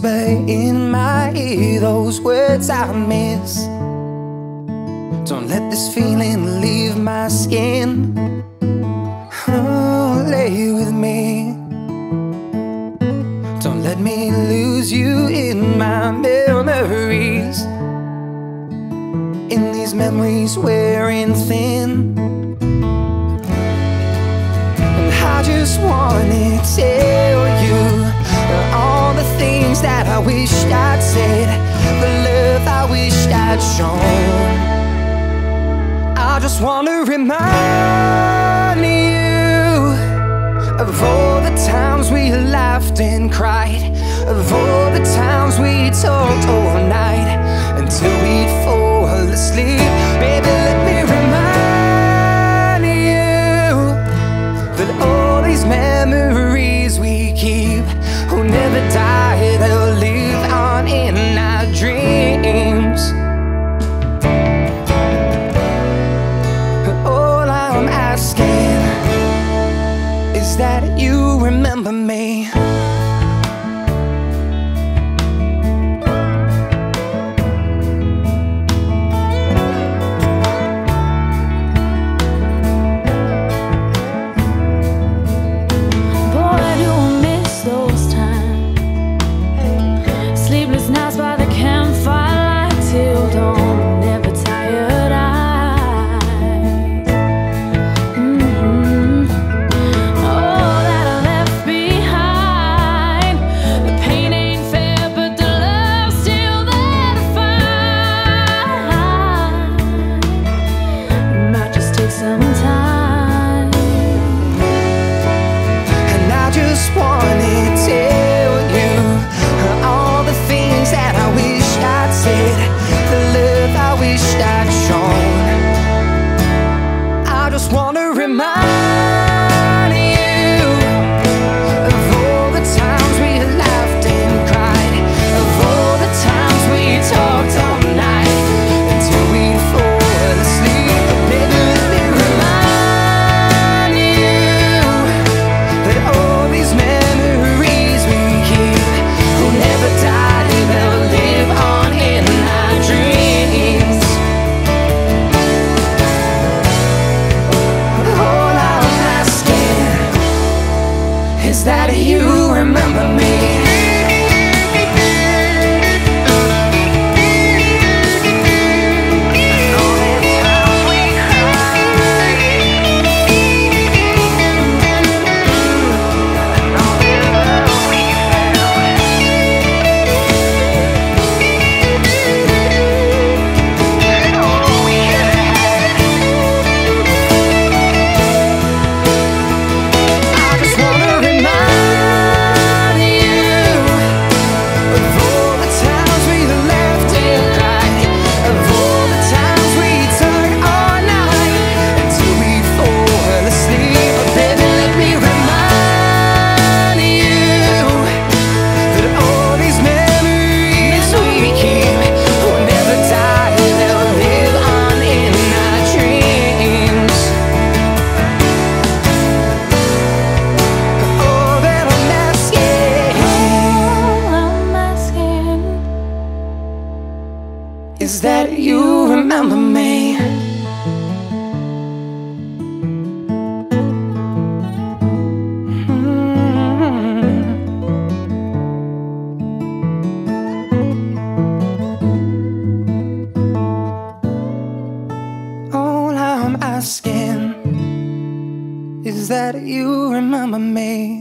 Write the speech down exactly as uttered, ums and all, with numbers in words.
whisper in my ear those words I miss. Don't let this feeling leave my skin. Oh, lay with me. Don't let me lose you in my memories. In these memories wearing thin. And I just wanna tell you all the things that I wished I'd said, the love I wished I'd shown. I just wanna remind you of all the times we laughed and cried, of all the times we talked all night until we'd fall asleep. Baby, let me remind you that all these memories we keep will never die, they'll live on in our dreams. All I'm asking is that you remember me. Is that you remember me? Is that you remember me? Mm-hmm. All I'm asking is that you remember me.